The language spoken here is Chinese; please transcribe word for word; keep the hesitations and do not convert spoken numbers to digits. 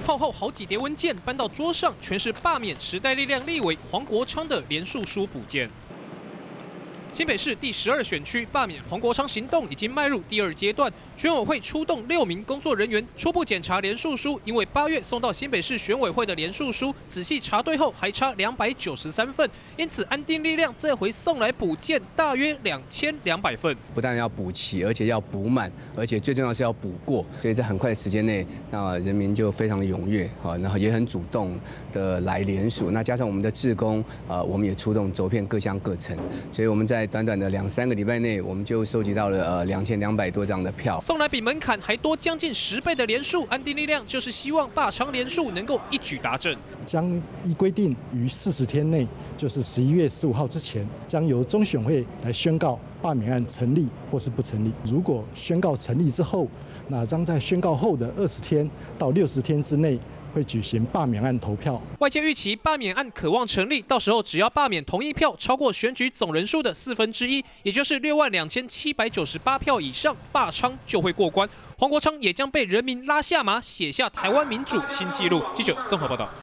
厚厚好几叠文件搬到桌上，全是罢免时代力量立委黄国昌的联署书补件。 新北市第十二选区罢免黄国昌行动已经迈入第二阶段，选委会出动六名工作人员初步检查联署书，因为八月送到新北市选委会的联署书仔细查对后还差两百九十三份，因此安定力量这回送来补件大约两千两百份。 不但要补齐，而且要补满，而且最重要是要补过，所以在很快的时间内，那人民就非常的踊跃啊，然后也很主动的来联署。那加上我们的志工啊，我们也出动走遍各乡各城，所以我们在 在短短的两三个礼拜内，我们就收集到了呃两千两百多张的票， 送来比门槛还多将近十倍的联署。安定力量就是希望罢昌联署能够一举达阵， 将依规定于四十天内，就是十一月十五号之前，将由中选会来宣告罢免案成立或是不成立。如果宣告成立之后，那将在宣告后的二十天到六十天之内， 会举行罢免案投票， 外界预期罢免案可望成立，到时候只要罢免同意票超过选举总人数的四分之一，也就是六万两千七百九十八票以上，罢昌就会过关。黄国昌也将被人民拉下马，写下台湾民主新纪录。记者综合报道。